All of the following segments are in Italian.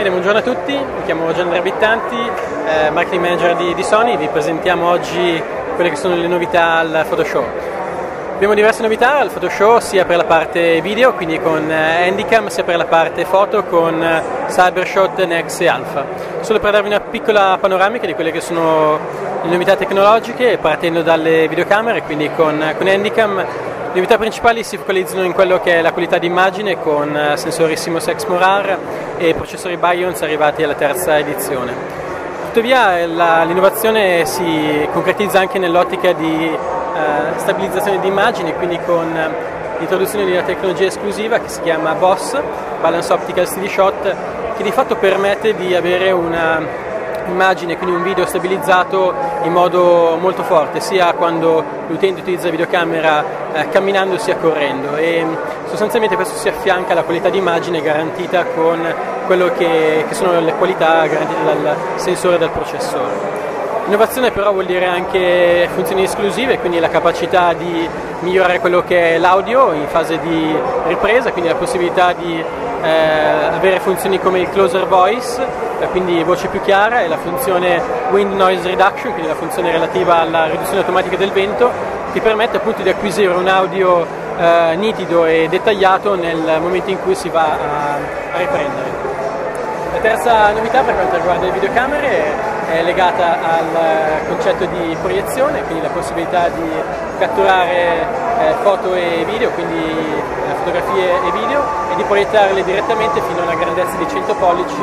Bene, buongiorno a tutti, mi chiamo Gianandrea Bittanti, marketing manager di Sony. Vi presentiamo oggi quelle che sono le novità al Photoshow. Abbiamo diverse novità al Photoshow, sia per la parte video, quindi con Handycam, sia per la parte foto con Cybershot, Nex e Alpha. Solo per darvi una piccola panoramica di quelle che sono le novità tecnologiche, partendo dalle videocamere, quindi con Handycam. Le novità principali si focalizzano in quello che è la qualità di immagine con sensori CMOS XMORAR e processori Bions arrivati alla terza edizione. Tuttavia l'innovazione si concretizza anche nell'ottica di stabilizzazione di immagini, quindi con l'introduzione di una tecnologia esclusiva che si chiama BOS, Balance Optical Steady Shot, che di fatto permette di avere una immagine, quindi un video stabilizzato in modo molto forte, sia quando l'utente utilizza la videocamera camminando sia correndo, e sostanzialmente questo si affianca alla qualità di immagine garantita con quello che sono le qualità garantite dal sensore e dal processore. Innovazione però vuol dire anche funzioni esclusive, quindi la capacità di migliorare quello che è l'audio in fase di ripresa, quindi la possibilità di avere funzioni come il closer voice, quindi voce più chiara, e la funzione wind noise reduction, quindi la funzione relativa alla riduzione automatica del vento, che permette appunto di acquisire un audio nitido e dettagliato nel momento in cui si va a riprendere. La terza novità per quanto riguarda le videocamere è legata al concetto di proiezione, quindi la possibilità di catturare foto e video, quindi fotografie e video, e di proiettarle direttamente fino a una grandezza di 100 pollici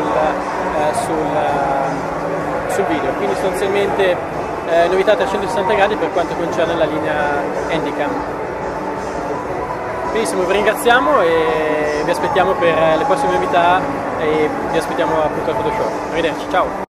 sul video. Quindi sostanzialmente novità a 360 gradi per quanto concerne la linea Handycam. Benissimo, vi ringraziamo e vi aspettiamo per le prossime novità e vi aspettiamo appunto al Photoshow. Arrivederci, ciao!